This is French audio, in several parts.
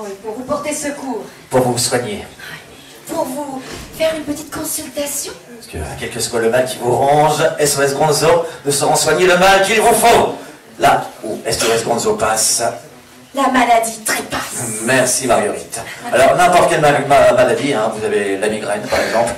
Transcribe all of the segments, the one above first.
Oui, pour vous porter secours. Pour vous soigner. Pour vous faire une petite consultation. Parce que, quel que soit le mal qui vous ronge, SOS Gonzo ne sauront soigner le mal qu'il vous faut. Là où SOS Gonzo passe... La maladie trépasse. Merci Marguerite. Alors, n'importe quelle maladie, hein, vous avez la migraine par exemple.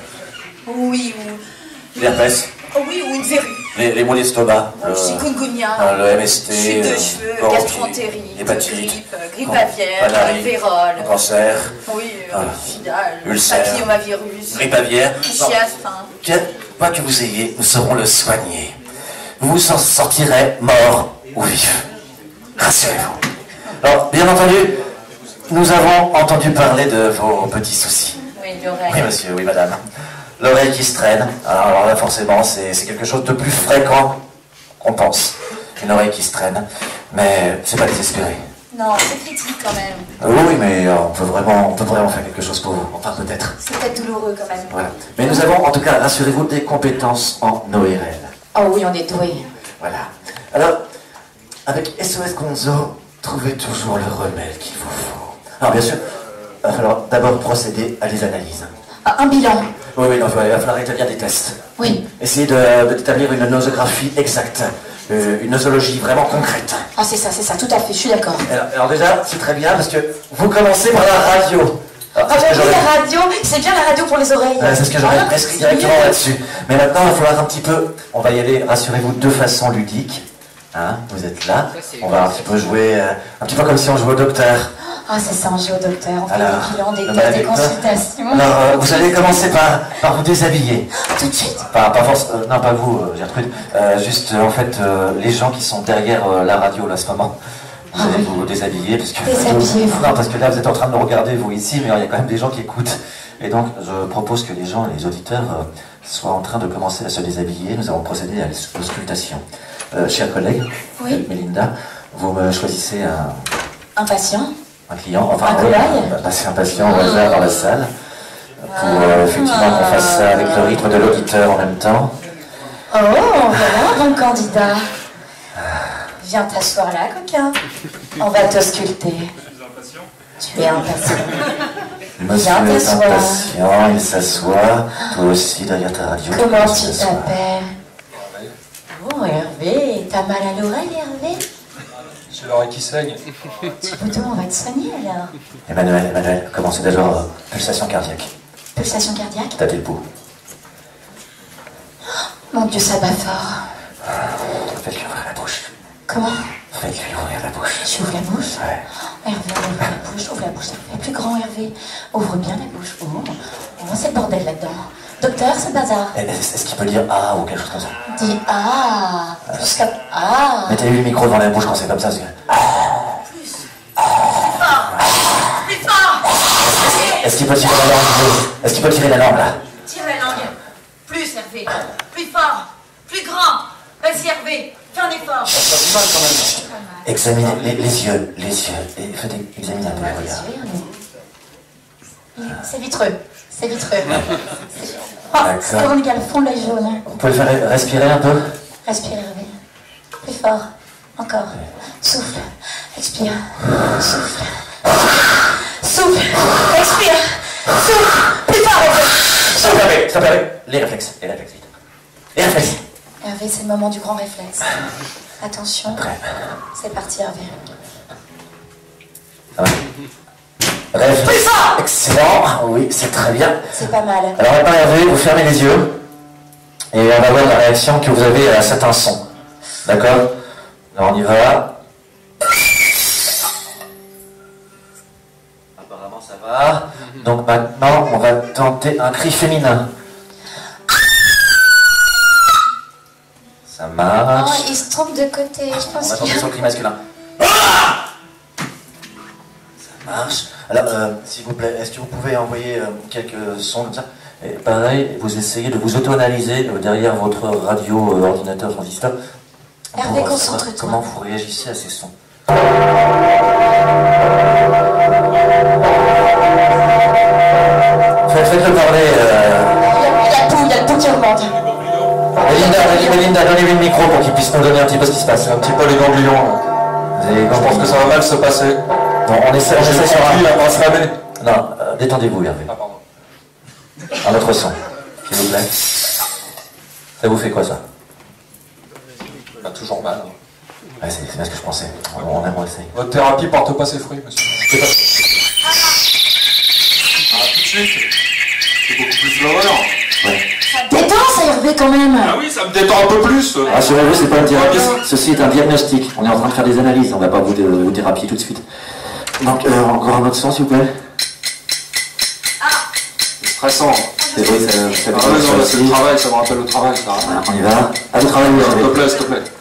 Oui, ou... L'herpès. Oui, ou une verrue. Les maux d'estomac. Chikungunya. Le MST. Chute de cheveux, gastroentérite. Hépatite. Grippe aviaire. Vérole. Cancer. Oui, sida. Ulcère. Papillomavirus. Grippe aviaire. Chiasse, Quoi que vous ayez, nous saurons le soigner. Vous vous en sortirez mort ou vif. Rassurez-vous. Alors, bien entendu, nous avons entendu parler de vos petits soucis. Oui, l'oreille. Oui, monsieur, oui, madame. L'oreille qui se traîne. Alors là, forcément, c'est quelque chose de plus fréquent qu'on pense. Une oreille qui se traîne. Mais c'est pas désespéré. Non, c'est critique quand même. Oui, mais on peut vraiment faire quelque chose pour vous. Enfin, peut-être. C'est peut-être douloureux quand même. Voilà. Mais nous avons, en tout cas, rassurez-vous, des compétences en ORL. Oh oui, on est doué. Voilà. Alors, avec SOS Gonzo, trouvez toujours le remède qu'il vous faut. Alors, bien sûr, il va falloir d'abord procéder à des analyses. Un bilan. Oui, non, il va falloir établir des tests. Oui. Essayez d'établir une nosographie exacte. Une nosologie vraiment concrète. Ah, c'est ça, tout à fait, je suis d'accord. Alors déjà, c'est très bien parce que vous commencez par la radio. Ah ben oui, la radio, c'est bien la radio pour les oreilles. C'est ce que j'aurais prescrit directement là-dessus. Mais maintenant, il va falloir un petit peu... On va y aller, rassurez-vous, de façon ludique. Hein, vous êtes là. On va un petit peu jouer... un petit peu comme si on jouait au docteur. Ah, c'est ça, on joue au docteur. On fait Alors, des bilans, des tests, des consultations. Alors, vous allez commencer par vous déshabiller. Tout de suite. Pas forcément... non, pas vous, Gertrude. Juste, en fait, les gens qui sont derrière la radio, là, à ce moment. Vous allez vous déshabiller parce que... Déshabillez-vous. Non, parce que là, vous êtes en train de nous regarder, vous, ici, mais il y a quand même des gens qui écoutent. Et donc, je propose que les gens, les auditeurs, soient en train de commencer à se déshabiller. Nous allons procéder à l'auscultation. Chers collègues, oui. Mélinda, vous me choisissez un patient, un client, enfin, un cobaye. Passer un patient au hasard dans la salle, pour effectivement qu'on fasse ça avec le rythme de l'auditeur en même temps. Oh, voilà, bon candidat. Viens t'asseoir là, coquin. On va t'ausculter. Tu es impatient. Monsieur est impatient, il s'assoit. Toi aussi derrière ta radio. Comment tu t'appelles? Oh, Hervé, t'as mal à l'oreille, Hervé? J'ai l'oreille qui saigne. Plutôt, on va te soigner alors. Emmanuel, commencez d'abord pulsation cardiaque. Pulsation cardiaque? Tâtez le pouls. Mon Dieu, ça bat fort. Faites-lui ouvrir la bouche. Comment? Faites-lui ouvrir la bouche. Tu ouvres la bouche? Ouais. Hervé, ouvre la bouche, ouvre la bouche. Fais plus grand, Hervé. Ouvre bien la bouche. Oh, c'est le bordel là-dedans. Docteur, c'est le bazar. Est-ce qu'il peut dire ah ou quelque chose comme ça? Dis ah. Plus comme ah. Mettez-lui le micro devant la bouche quand c'est comme ça. Plus fort. Est-ce qu'il peut tirer la langue? Est-ce qu'il peut tirer la langue là? Tire la langue. Plus, Hervé. Plus fort. Plus grand. Vas-y, Hervé. Fais un effort. Ça fait mal quand même. Examinez les yeux. Et faites examiner un peu le regard. C'est vitreux. C'est vitreux. D'accord. C'est on égal fond de l'œil jaune. Vous pouvez le faire respirer un peu? Respire, Hervé. Plus fort. Encore. Souffle. Expire. Souffle. Souffle. Expire. Souffle. Plus fort, Hervé. Stop, Hervé. Les réflexes, vite. Les réflexes. Hervé, c'est le moment du grand réflexe. Attention. C'est parti, Hervé. Ça va. Réflexe. Excellent. Oui, c'est très bien. C'est pas mal. Alors maintenant, Hervé, vous fermez les yeux. Et on va voir la réaction que vous avez à certains sons. D'accord? Alors on y va. Apparemment ça va. Donc maintenant, on va tenter un cri féminin. Ça marche. Oh, il se trompe de côté. Je On pense va tenter qu'il sur le cri masculin. Ça marche. Alors, s'il vous plaît, est-ce que vous pouvez envoyer quelques sons comme ça? Et pareil, vous essayez de vous auto-analyser derrière votre radio, ordinateur, transistor. Hervé, pour concentre-toi. savoir comment vous réagissez à ces sons. Faites-le parler. Il y a le pouls qui remonte. Mélinda, donnez-lui le micro pour qu'il puisse nous donner un petit peu ce qui se passe. C'est un petit peu les ganglions. Vous avez Je pense que ça va mal se passer. Bon, on essaie sur on va se laver. Non, détendez-vous, Hervé. Ah, pardon. Un autre son, s'il vous plaît. Ça vous fait quoi, ça? Bah, toujours mal. Hein. Ouais, c'est bien ce que je pensais. On essaye. Votre thérapie porte pas ses fruits, monsieur. Ah, tout de suite. C'est beaucoup plus flower. Ouais. Ça te détend, ça, Hervé, quand même. Ah oui, ça me détend un peu plus. Rassurez-vous, c'est pas une thérapie. Ceci est un diagnostic. On est en train de faire des analyses. On va pas vous thérapier tout de suite. Donc, encore un autre son, s'il vous plaît. C'est stressant. C'est vrai, ça Ah ouais, non, là, c'est le travail, ça me rappelle le travail, ça. Voilà, on y va. À vous travailler, S'il te Hervé. plaît, s'il te plaît.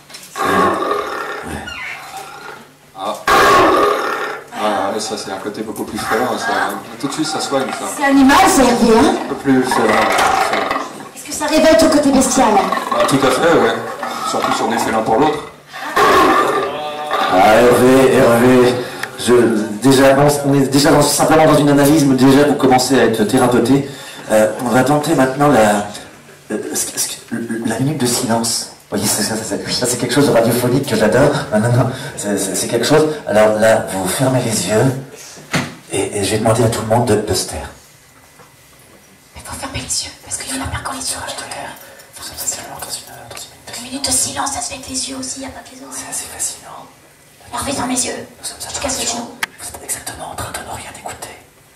Ah. Ah, ouais, ça, c'est un côté beaucoup plus frais. Tout de suite, ça soigne, ça. C'est animal, ça, Hervé, hein? Un peu plus. Est-ce que ça révèle ton côté bestial? Ah, tout à fait, ouais. Surtout si on est fait l'un pour l'autre. Ah, Hervé, on est déjà simplement dans une analyse, mais déjà vous commencez à être thérapeuté. On va tenter maintenant la minute de silence. Vous voyez, ça c'est quelque chose de radiophonique que j'adore. Non, c'est quelque chose. Alors là, vous fermez les yeux et je vais demander à tout le monde de se taire. Mais faut fermer les yeux, parce qu'il y en a plein quand les yeux. Une minute de silence, ça se fait avec les yeux aussi, y a pas que les oreilles. C'est assez fascinant. Hervé, ferme les yeux. Je casse le genou. Vous êtes exactement en train de ne rien écouter.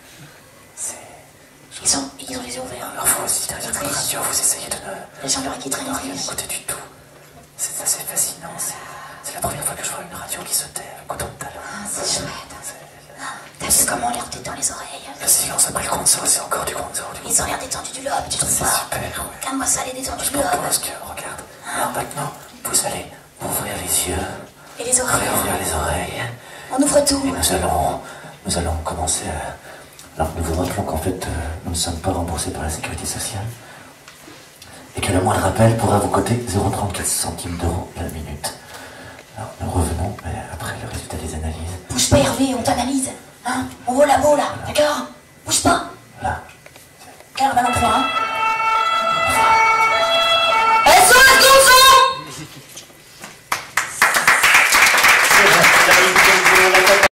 Ils ont les yeux ouverts. Alors vous aussi, derrière votre radio, vous essayez de ne Les gens leur qui traînent en rien rien. écouter du tout. C'est assez fascinant. C'est la première fois que je vois une radio qui se tait avec autant de talent. Ah, c'est chouette. T'as vu comment on leur détend les oreilles? Le silence après le Gonzo, c'est encore du Gonzo. Ils ont l'air détendus du lobe, tu trouves C'est pas? super, ouais. Regarde-moi ça, les détendus Je du lobe. propose que, regarde, alors maintenant, vous allez ouvrir les yeux, Et les oreilles? réouvrir les oreilles, On ouvre tout. et nous allons commencer à... Alors nous vous rappelons qu'en fait, nous ne sommes pas remboursés par la sécurité sociale, et que le moindre appel pourra vous coûter 0,34 centimes d'euros la minute. Alors nous revenons, mais après le résultat des analyses. Bouge pas, Hervé, on t'analyse. Hein? On va au labo, là, d'accord? Bouge pas.